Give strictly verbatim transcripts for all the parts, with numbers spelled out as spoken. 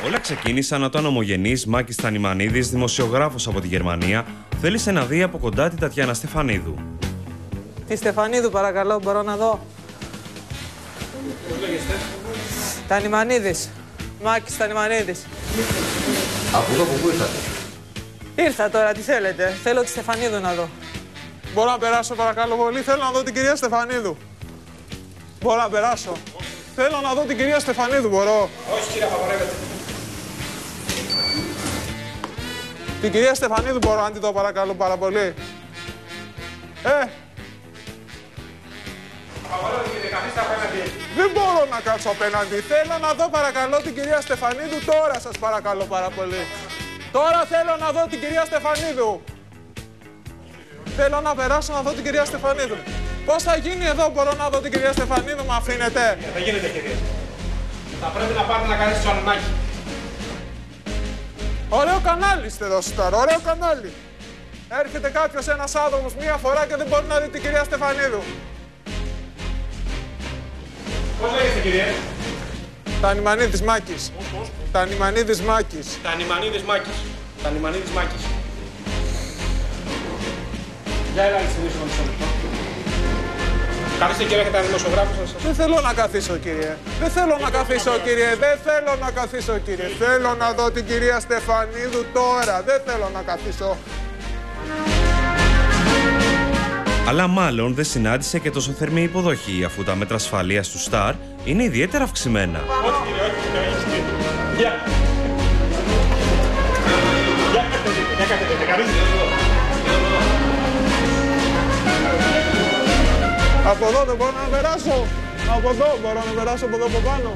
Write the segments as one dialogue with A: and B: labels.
A: Όλα ξεκίνησαν όταν ο ομογενής Μάκης Στανιμανίδης, δημοσιογράφος από τη Γερμανία, θέλησε να δει από κοντά την Τατιάνα Στεφανίδου.
B: Τη Στεφανίδου, παρακαλώ, μπορώ να δω.
C: Πώς λέγεστε?
B: Στανιμανίδης. Μάκης Στανιμανίδης.
C: Από εδώ, από πού ήρθατε?
B: Ήρθα τώρα, τι θέλετε? Θέλω τη Στεφανίδου να δω.
D: Μπορώ να περάσω, παρακαλώ πολύ? Θέλω να δω την κυρία Στεφανίδου. Μπορώ να περάσω? Θέλω να δω την κυρία Στεφανίδου, μπορώ?
C: Όχι, κύριε, απαγορεύεται.
D: Την κυρία Στεφανίδου μπορώ να τη δω, παρακαλώ, πάρα πολύ? Ε!
C: Απαγορεύεται, κύριε, καθίστε απέναντι.
D: Δεν μπορώ να κάτσω απέναντι. Θέλω να δω, παρακαλώ, την κυρία Στεφανίδου τώρα, σας παρακαλώ πάρα πολύ. Τώρα θέλω να δω την κυρία Στεφανίδου. Θέλω να περάσω να δω την κυρία Στεφανίδου. Πώς θα γίνει εδώ, μπορώ να δω την κυρία Στεφανίδου, με αφήνετε?
C: Δεν γίνεται, κύριε. Θα πρέπει να πάτε να κάνετε στο αλουνάκι.
D: Ωραίο κανάλι είστε εδώ, Σταρ, ωραίο κανάλι. Έρχεται κάποιος ένας άνθρωπος μία φορά και δεν μπορεί να δει την κυρία Στεφανίδου.
C: Πώς λέγεστε, κύριε?
D: Στανιμανίδης Μάκης. Στανιμανίδης Μάκης.
C: Στανιμανίδης Μάκης. Στανιμανίδης Μάκης. Για έλα, λυστηρίσω με μισό λεπτό. Καθίστε, κύριε, έχετε ένα δημοσιογράφο σας.
D: Δεν θέλω να καθίσω, κύριε. Δεν θέλω να καθίσω, κύριε. Δεν θέλω να καθίσω, κύριε. Θέλω να δω την κυρία Στεφανίδου τώρα. Δεν θέλω να καθίσω.
A: Αλλά μάλλον δεν συνάντησε και τόσο θερμή υποδοχή, αφού τα μέτρα ασφαλείας του Σταρ είναι ιδιαίτερα αυξημένα.
C: Όχι, κύριε, όχι, κύριε, όχι, κύριε. Γεια. Γεια, καθίστε, γεια, καθίστε, καθίστε.
D: Από εδώ δεν μπορώ να περάσω. Από εδώ μπορώ να περάσω, από εδώ από πάνω.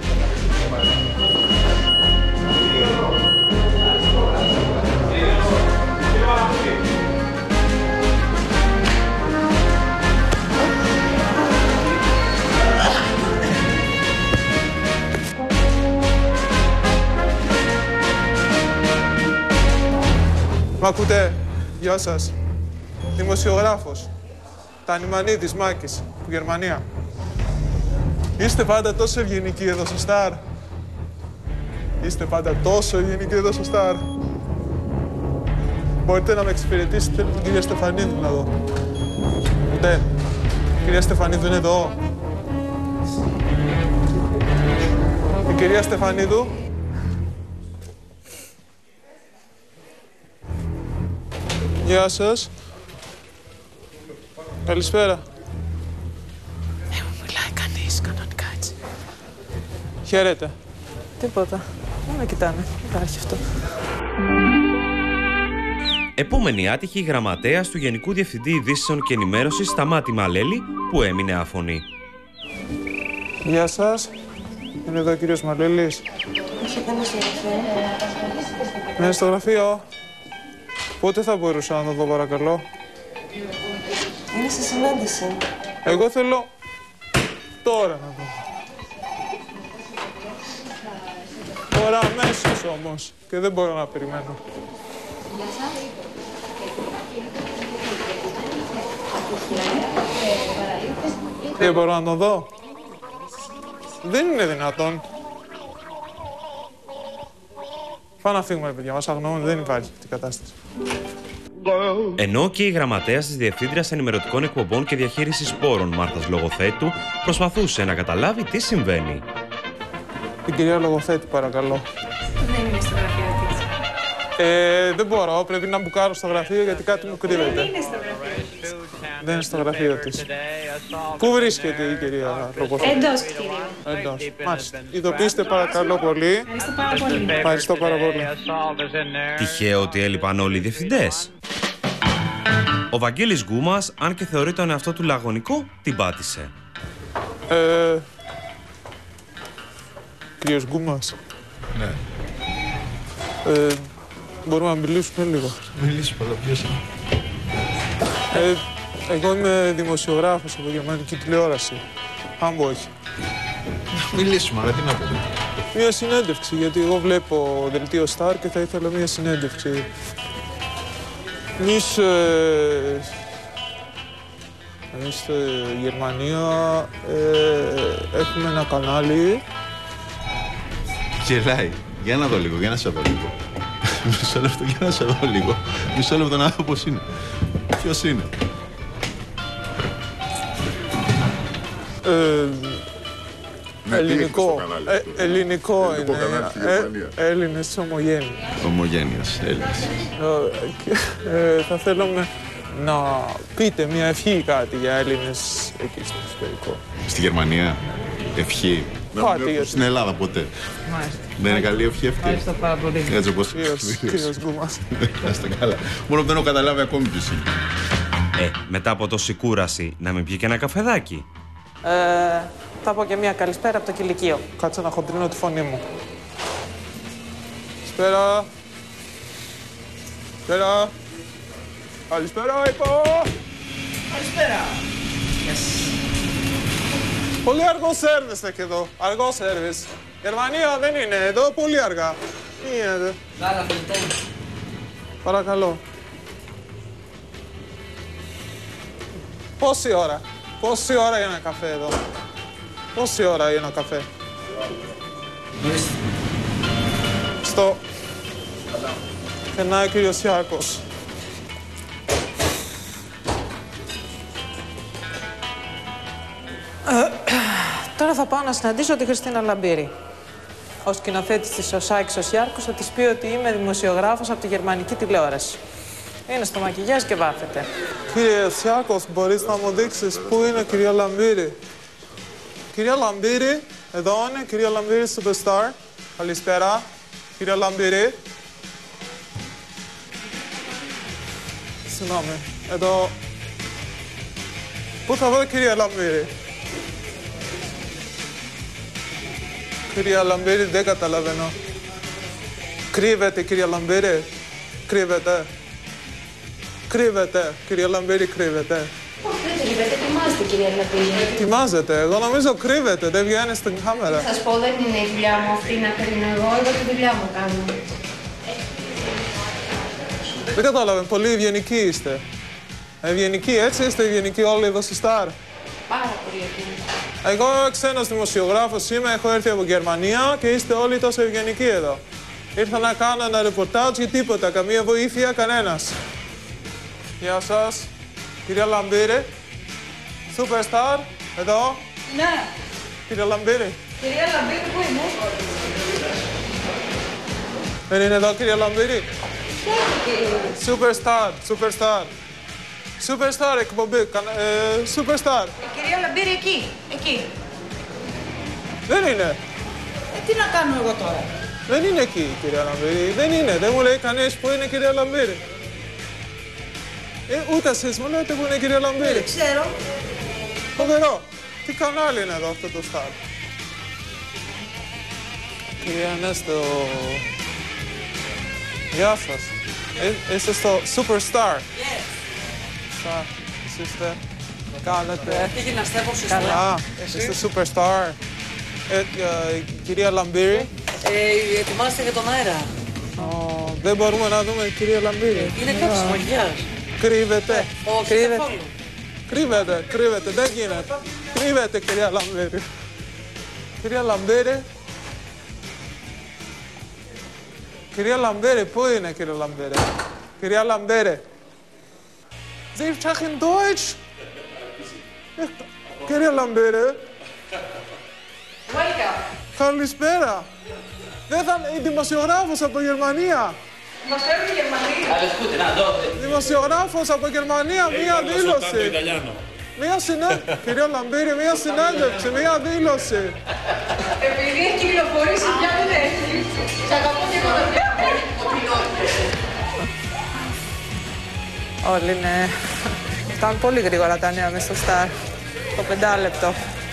D: Μ' ακούτε? Γεια σας. Δημοσιογράφος. Στανιμανίδης Μάκης, από Γερμανία. Είστε πάντα τόσο ευγενικοί εδώ στο Σταρ. Είστε πάντα τόσο ευγενικοί εδώ στο Σταρ. Μπορείτε να με εξυπηρετήσετε, την κυρία Στεφανίδου να δω. Ούτε. Η κυρία Στεφανίδου είναι εδώ. Η κυρία Στεφανίδου. Γεια σας. Καλησπέρα.
E: Δεν μου μιλάει κανείς κανονικά έτσι.
D: Χαίρετε.
B: Τίποτα. Δεν με κοιτάνε. Υπάρχει αυτό.
A: Επόμενη άτυχη γραμματέας του Γενικού Διευθυντή Ειδήσεων και Ενημέρωσης Σταμάτη Μαλέλη, που έμεινε άφωνη.
D: Γεια σας. Είναι εδώ ο κύριος Μαλέλης.
E: Έχετε ένα στο γραφείο?
D: Ναι, στο γραφείο. Πότε θα μπορούσα να το δω, παρακαλώ?
E: Είναι σε συνάντηση.
D: Εγώ θέλω τώρα να δω. Τώρα αμέσως όμως. Και δεν μπορώ να περιμένω. Δεν μπορώ να το δω. Δεν είναι δυνατόν. Πάμε να φύγουμε, παιδιά. Μας αγνοούν. Δεν υπάρχει αυτή η κατάσταση.
A: Ενώ και η γραμματέας της Διευθύντριας Ενημερωτικών Εκπομπών και Διαχείρισης Πόρων, Μάρθας Λογοθέτου, προσπαθούσε να καταλάβει τι συμβαίνει.
D: Την κυρία Λογοθέτη, παρακαλώ.
E: Δεν είναι στο γραφείο της.
D: Ε, δεν μπορώ. Πρέπει να μπουκάρω στο γραφείο γιατί κάτι μου κρύβεται.
E: Δεν είναι στο γραφείο της.
D: Δεν είναι στο γραφείο της. Πού βρίσκεται η κυρία Λογοθέτη?
E: Εντός, κυρία.
D: Εντός. Μάλιστα. Ειδοποιήστε παρακαλώ πολύ.
E: Ευχαριστώ πάρα πολύ.
D: Ευχαριστώ πάρα πολύ.
A: Τυχαίο ότι έλειπαν όλοι οι διευθυντές. Ο Βαγγέλης Γκούμας, αν και θεωρεί τον εαυτό του λαγωνικό, την πάτησε.
D: Ε, κύριος Γκούμας.
F: Ναι.
D: Ε, μπορούμε να μιλήσουμε λίγο?
F: Μιλήσουμε, αλλά ποιος είναι?
D: Ε, εγώ είμαι δημοσιογράφος από γερμανική τηλεόραση. Αν όχι.
F: Μιλήσουμε, αλλά τι να πούμε?
D: Μία συνέντευξη, γιατί εγώ βλέπω δελτίο Σταρ και θα ήθελα μία συνέντευξη. Εμείς, ε, εμείς στη Γερμανία ε, έχουμε ένα κανάλι.
F: Γελάει. Για να δω λίγο, για να σε δω λίγο. Μισό λεπτό, για να σε δω λίγο. Μισό λεπτό να δω πώς είναι. Ποιος είναι.
D: Ε,
G: Ναι,
D: ελληνικό.
G: τι
D: Ε,
G: έχεις στο κανάλι αυτό?
D: ελληνικό
G: Ελληνικό
D: είναι.
G: κανάλι στη
D: Ε,
G: Γερμανία.
D: Έλληνες ομογένειες.
F: Ομογένειας, Έλληνας.
D: Ε, και, ε, θα θέλαμε να πείτε μια ευχή κάτι για Έλληνες εκεί στο εξωτερικό.
F: Στη Γερμανία, ευχή.
D: Κάτι για
F: Στην Ελλάδα ποτέ.
B: Μάλιστα.
F: Δεν είναι καλή ευχή αυτή.
B: Ευχαριστώ πάρα πολύ.
F: Έτσι όπως
D: κύριος, κύριος Γκούμας.
F: Να είστε καλά. Μόνο που δεν έχω καταλάβει ακόμη ποιος είναι.
A: Ε, μετά από τόση κούραση, να μην πιει και ένα καφεδάκι.
B: Ε, θα πω και μια καλησπέρα από το κηλικείο.
D: Κάτσε να χοντρίνω τη φωνή μου. Καλησπέρα. Καλησπέρα. Καλησπέρα, είπα.
B: Καλησπέρα.
D: Πολύ αργό σέρβις έχει εδώ. Αργό σέρβις. Γερμανία δεν είναι εδώ, πολύ αργά. Τι γίνεται.
B: Λάλα, φιλτέ.
D: Παρακαλώ. Πόση ώρα. Πόση ώρα για ένα καφέ εδώ. Πόση ώρα για ένα καφέ. Στο... Περνάει ο κύριος Ιάκος.
B: Τώρα θα πάω να συναντήσω τη Χριστίνα Λαμπύρη. Ο σκηνοθέτης της Ο Σάκης ο Σιάρκος θα της πει ότι είμαι δημοσιογράφος από τη γερμανική τηλεόραση. Είναι στο μακιγιάζ και βάφεται.
D: Κύριε Σιάκος, μπορείς να μου δείξεις πού είναι η κυρία Λαμπύρη. Κυρία Λαμπύρη, εδώ είναι, κυρία Λαμπύρη Superstar. Καλησπέρα, κυρία Λαμπύρη. Συγγνώμη, εδώ... Πού θα βρω κυρία Λαμπύρη. Κυρία Λαμπύρη, δεν καταλαβαίνω. Κρύβεται, κυρία Λαμπύρη. Κρύβεται. Κρύβεται, κυρία Λαμπύρη, κρύβεται.
H: Όχι, δεν κρύβεται, ετοιμάζεται, κυρία Λαμπύρη.
D: Ετοιμάζεται, εγώ νομίζω κρύβεται, δεν βγαίνει στην κάμερα.
H: Θα σας πω, δεν είναι η δουλειά μου αυτή να κρίνω εγώ, εγώ τη δουλειά μου κάνω.
D: Δεν κατάλαβε, πολύ ευγενικοί είστε. Ευγενικοί, έτσι είστε ευγενικοί όλοι εδώ στη Star.
H: Πάρα πολύ ευγενική.
D: Εγώ ξένος δημοσιογράφος είμαι, έχω έρθει από Γερμανία και είστε όλοι τόσο ευγενικοί εδώ. Ήρθα να κάνω ένα ρεπορτάζ για τίποτα, καμία βοήθεια, κανένας. Γεια σας, κυρία Λαμπύρη. Superstar, εδώ.
H: Ναι.
D: Κυρία Λαμπύρη.
H: Κυρία Λαμπύρη, πού είναι?
D: Δεν είναι εδώ, κυρία Λαμπύρη. Superstar, superstar. Superstar εκπομπή, κανα- ε, superstar.
H: Η κυρία Λαμπύρη εκεί, εκεί.
D: Δεν είναι.
H: Ε, τι να κάνω εγώ τώρα.
D: Δεν είναι εκεί η κυρία Λαμπύρη. Δεν είναι. Δεν μου λέει κανείς που είναι η κυρία Λαμπύρη. Ε, ούτε εσείς μου λέτε που είναι η κυρία Λαμπύρη.
H: Δεν ξέρω.
D: Φοβερό. Τι κανάλι είναι εδώ αυτό το Star. Κυρία Νέστο. Γεια σας. Ε, είστε στο Superstar.
B: Yes.
D: Σα, είστε. Κάνετε.
B: Τι γυμναστεύω
D: Καλά. Είστε Superstar. Ε, ε, κυρία Λαμπύρη.
B: Ε, ετοιμάστε για τον αέρα.
D: Ω, δεν μπορούμε να δούμε κυρία Λαμπύρη.
B: Είναι κάτω στο μακιγιάζ.
D: Κρύβεται.
B: Όχι,
D: Κρύβεται.
B: καθόλου.
D: Κρύβεται, κρύβεται, δεν γίνεται. Κρύβεται, κυρία Λαμπύρη. Κυρία Λαμπύρη. Κυρία Λαμπύρη, πού είναι, κυρία Λαμπύρη. Κυρία Λαμπύρη. Sie sprechen Deutsch. Κυρία Λαμπύρη.
H: Welcome.
D: Καλησπέρα. Δεν θα είναι δημοσιογράφος από Γερμανία.
H: Μας φέρνει η Γερμανία.
D: Δημοσιογράφος από Γερμανία, μία δήλωση. Μία συνέντευξη. Κυρία Λαμπύρη, μία συνέντευξη, μία δήλωση.
H: Επειδή έχει κυκλοφορήσει πια δεν έχει. Σ' αγαπώ και εγώ δεν
B: Όλοι είναι... Φτάνουν πολύ γρήγορα τα νέα μες στο Star. Το πεντάλεπτο.